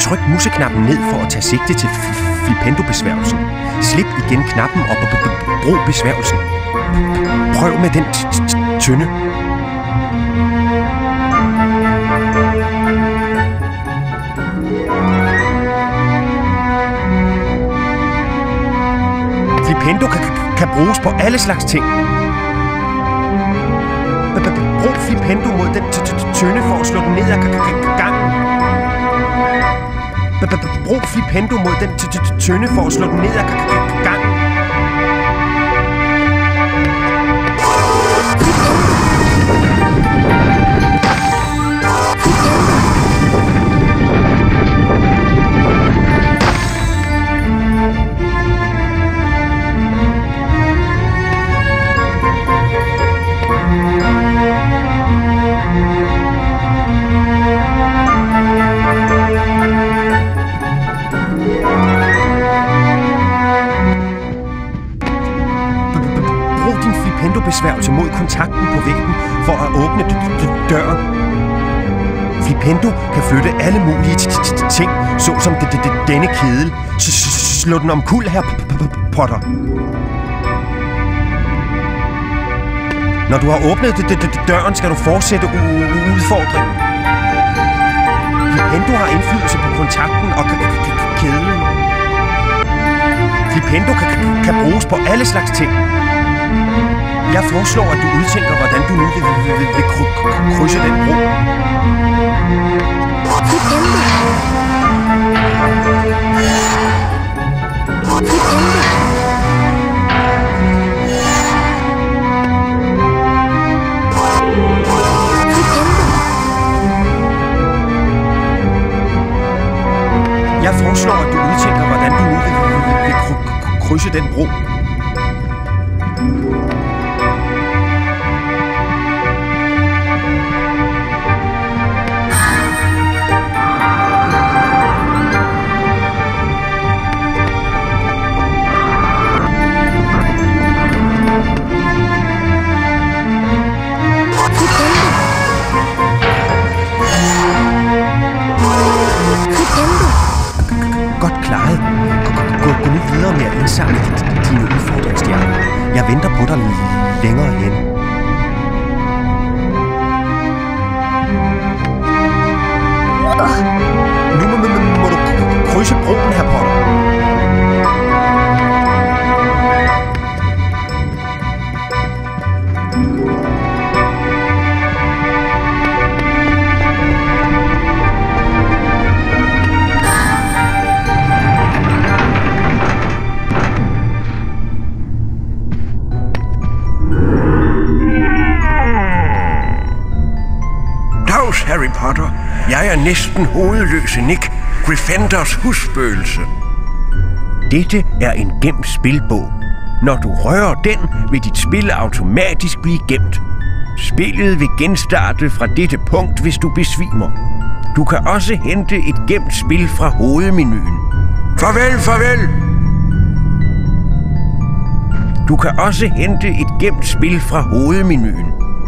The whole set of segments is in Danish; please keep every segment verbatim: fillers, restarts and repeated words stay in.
Tryk museknappen ned for at tage sigte til Flipendo-besværgelsen. Slip igen knappen og brug besværgelsen. Prøv med den tynde. Flipendo kan, kan bruges på alle slags ting. Brug Flipendo mod den tynde for at slå den ned ad gangen. Brug Flipendo mod den tynde for at slå den ned ad gangen. Besværgelse mod kontakten på væggen for at åbne døren. Flipendo kan flytte alle mulige ting, såsom denne kedel. Slå den omkuld, her Potter. Når du har åbnet døren, skal du fortsætte udfordringen. Flipendo har indflydelse på kontakten og kedlen. Flipendo kan bruges på alle slags ting. Jeg foreslår, at du udtænker, hvordan du nu vil, vil, vil, vil krydse den bro. Jeg foreslår, at du udtænker, hvordan du nu vil, vil, vil, vil krydse den bro. Indsamle dine udfordringsstjerner. Jeg venter på dig længere hen. Nu må, må, må du krydse broen, her Potter. Harry Potter. Jeg er næsten hovedløse Nick, Gryffindors husspøgelse. Dette er en gemt spilbog. Når du rører den, vil dit spil automatisk blive gemt. Spillet vil genstarte fra dette punkt, hvis du besvimer. Du kan også hente et gemt spil fra hovedmenuen. Farvel, farvel! Du kan også hente et gemt spil fra hovedmenuen.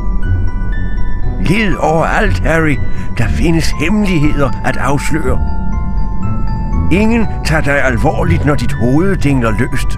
Led overalt, Harry. Der findes hemmeligheder at afsløre. Ingen tager dig alvorligt, når dit hoved dingler løst.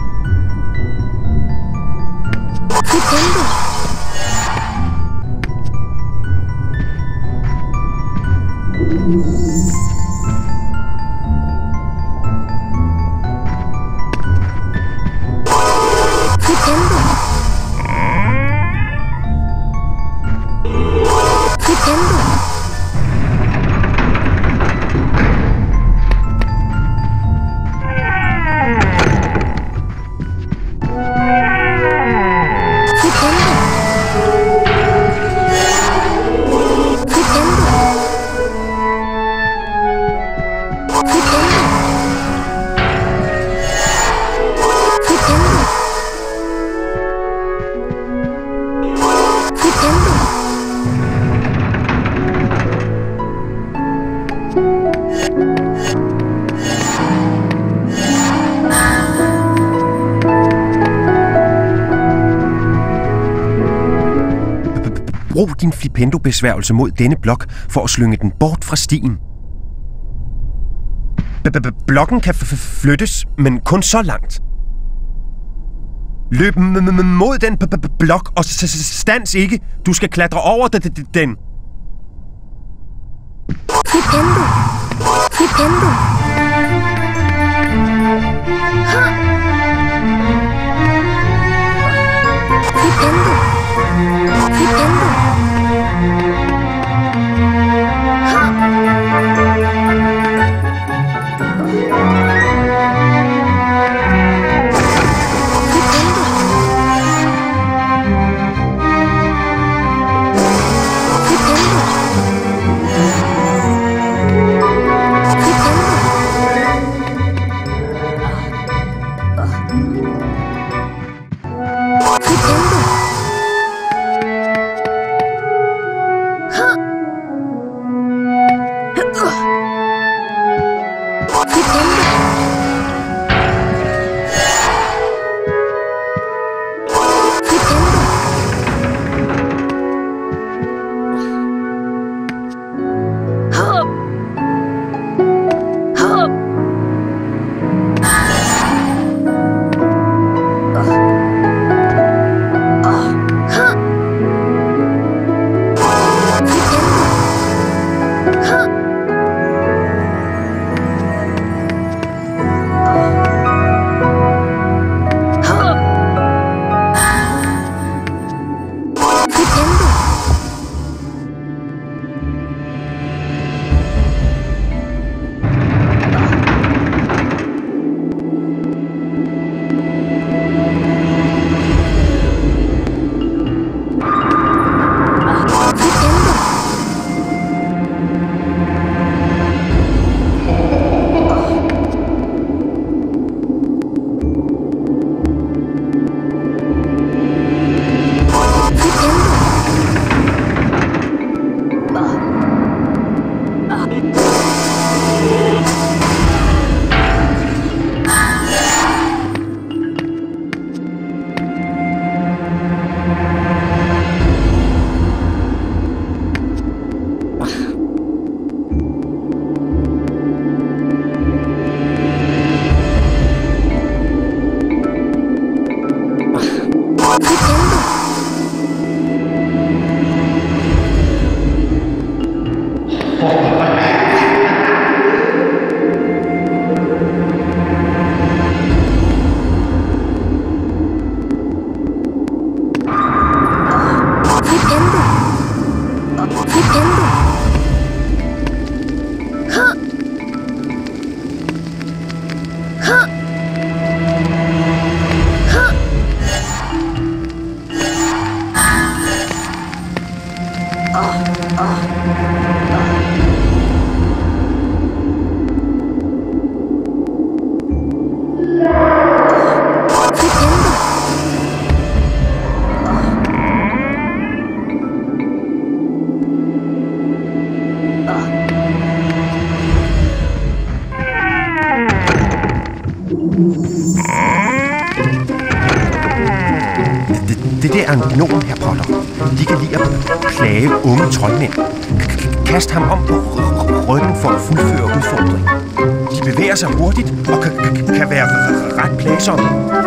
Brug din Flipendo-besværgelse mod denne blok for at slynge den bort fra stien. Blokken kan flyttes, men kun så langt. Løb mod den blok, og stands ikke. Du skal klatre over den. Flipendo. Flipendo. Flipendo. Flipendo. Det der er en gnom, herr Potter. De kan lide at plage unge troldmænd. Kast ham om på ryggen for at fuldføre udfordringen. De bevæger sig hurtigt og kan være ret plagsomme.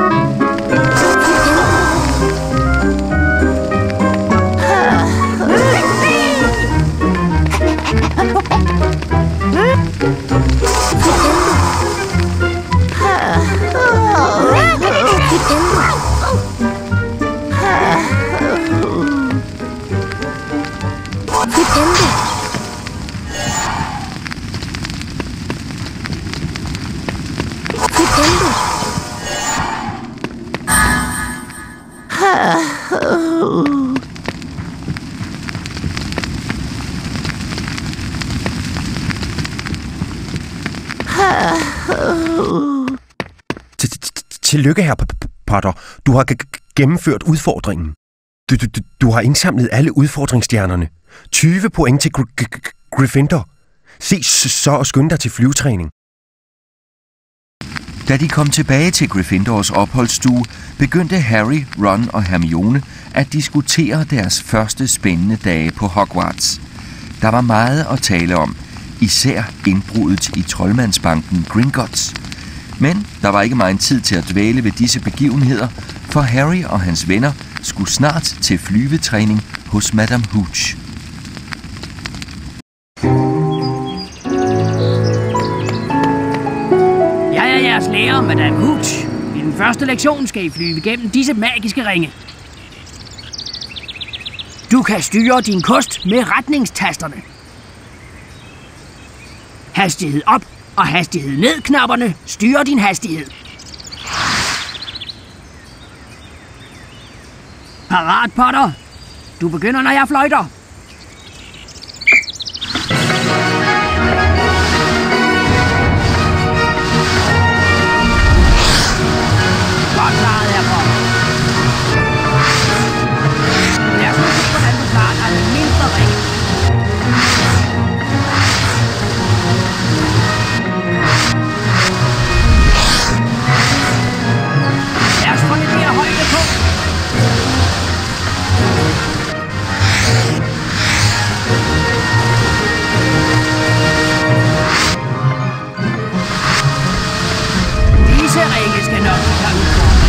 Tillykke, herr Potter. Du har gennemført udfordringen. Du, du, du har indsamlet alle udfordringsstjernerne. tyve point til Gryffindor. Se så og skynd dig til flyvetræning. Da de kom tilbage til Gryffindors opholdsstue, begyndte Harry, Ron og Hermione at diskutere deres første spændende dage på Hogwarts. Der var meget at tale om, især indbruddet i troldmandsbanken Gringotts. Men der var ikke meget tid til at dvæle ved disse begivenheder, for Harry og hans venner skulle snart til flyvetræning hos Madame Hooch. Jeg er jeres lærer, Madame Hooch. I den første lektion skal I flyve gennem disse magiske ringe. Du kan styre din kost med retningstasterne. Hastighed op og hastighed ned knapperne styrer din hastighed. Parat, Potter. Du begynder, når jeg fløjter. Godt klaret, herr Potter. Lad os nu se, hvordan du klarer dig med mindre ring. Lad os få lidt mere højde på. Disse ringe skal nok tage udfordring.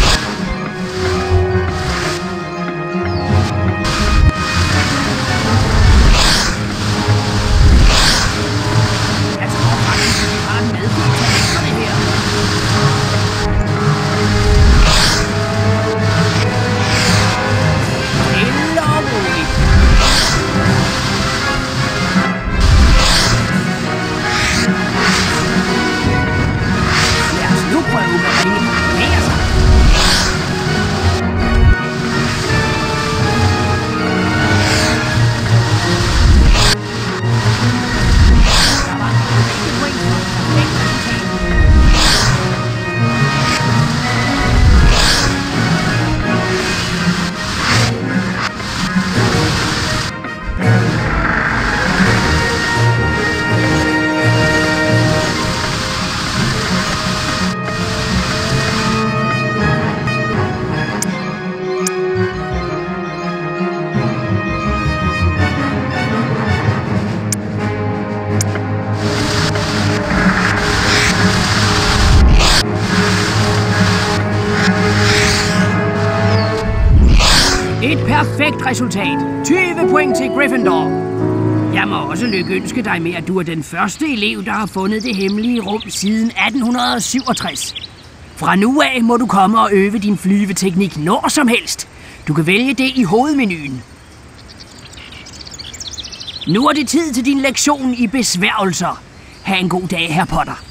Jeg tror faktisk, at vi har en medfuld talenterne her. Stille og roligt. Lad os nu prøve med ringen at bevæge sig. Der var en rigtig point for perfekt resultat. Et perfekt resultat. tyve point til Gryffindor. Jeg må også lykønske dig med, at du er den første elev, der har fundet det hemmelige rum siden atten syvogtres. Fra nu af må du komme og øve din flyveteknik når som helst. Du kan vælge det i hovedmenuen. Nu er det tid til din lektion i besværgelser. Ha' en god dag, herr Potter.